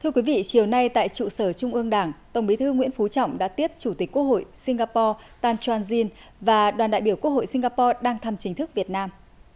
Thưa quý vị, chiều nay tại trụ sở Trung ương Đảng, Tổng Bí thư Nguyễn Phú Trọng đã tiếp Chủ tịch Quốc hội Singapore Tan Chuan Jin và đoàn đại biểu Quốc hội Singapore đang thăm chính thức Việt Nam.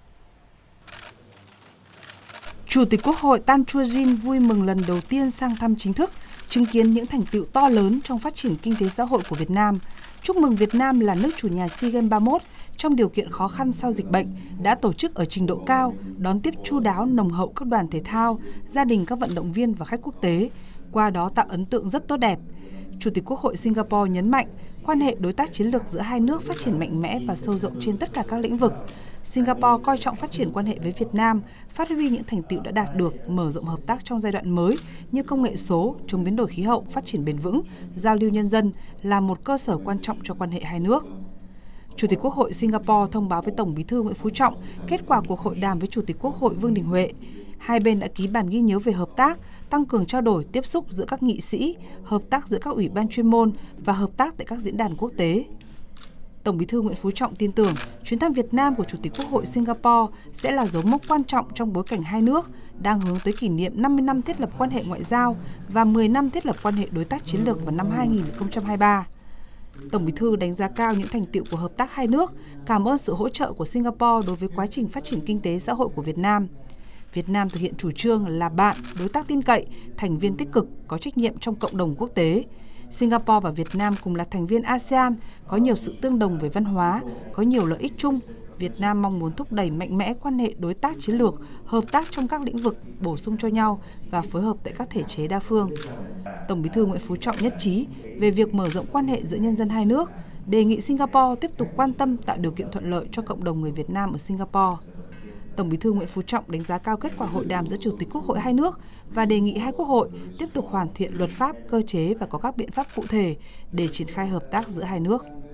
Chủ tịch Quốc hội Tan Chuan Jin vui mừng lần đầu tiên sang thăm chính thức, chứng kiến những thành tựu to lớn trong phát triển kinh tế xã hội của Việt Nam. Chúc mừng Việt Nam là nước chủ nhà SEA Games 31 trong điều kiện khó khăn sau dịch bệnh, đã tổ chức ở trình độ cao, đón tiếp chu đáo nồng hậu các đoàn thể thao, gia đình các vận động viên và khách quốc tế, qua đó tạo ấn tượng rất tốt đẹp. Chủ tịch Quốc hội Singapore nhấn mạnh, quan hệ đối tác chiến lược giữa hai nước phát triển mạnh mẽ và sâu rộng trên tất cả các lĩnh vực. Singapore coi trọng phát triển quan hệ với Việt Nam, phát huy những thành tựu đã đạt được, mở rộng hợp tác trong giai đoạn mới như công nghệ số, chống biến đổi khí hậu, phát triển bền vững, giao lưu nhân dân là một cơ sở quan trọng cho quan hệ hai nước. Chủ tịch Quốc hội Singapore thông báo với Tổng Bí thư Nguyễn Phú Trọng kết quả cuộc hội đàm với Chủ tịch Quốc hội Vương Đình Huệ. Hai bên đã ký bản ghi nhớ về hợp tác, tăng cường trao đổi, tiếp xúc giữa các nghị sĩ, hợp tác giữa các ủy ban chuyên môn và hợp tác tại các diễn đàn quốc tế. Tổng Bí thư Nguyễn Phú Trọng tin tưởng chuyến thăm Việt Nam của Chủ tịch Quốc hội Singapore sẽ là dấu mốc quan trọng trong bối cảnh hai nước đang hướng tới kỷ niệm 50 năm thiết lập quan hệ ngoại giao và 10 năm thiết lập quan hệ đối tác chiến lược vào năm 2023. Tổng Bí thư đánh giá cao những thành tựu của hợp tác hai nước, cảm ơn sự hỗ trợ của Singapore đối với quá trình phát triển kinh tế xã hội của Việt Nam. Việt Nam thực hiện chủ trương là bạn, đối tác tin cậy, thành viên tích cực, có trách nhiệm trong cộng đồng quốc tế. Singapore và Việt Nam cùng là thành viên ASEAN, có nhiều sự tương đồng về văn hóa, có nhiều lợi ích chung. Việt Nam mong muốn thúc đẩy mạnh mẽ quan hệ đối tác chiến lược, hợp tác trong các lĩnh vực, bổ sung cho nhau và phối hợp tại các thể chế đa phương. Tổng Bí thư Nguyễn Phú Trọng nhất trí về việc mở rộng quan hệ giữa nhân dân hai nước, đề nghị Singapore tiếp tục quan tâm tạo điều kiện thuận lợi cho cộng đồng người Việt Nam ở Singapore. Tổng Bí thư Nguyễn Phú Trọng đánh giá cao kết quả hội đàm giữa Chủ tịch Quốc hội hai nước và đề nghị hai quốc hội tiếp tục hoàn thiện luật pháp, cơ chế và có các biện pháp cụ thể để triển khai hợp tác giữa hai nước.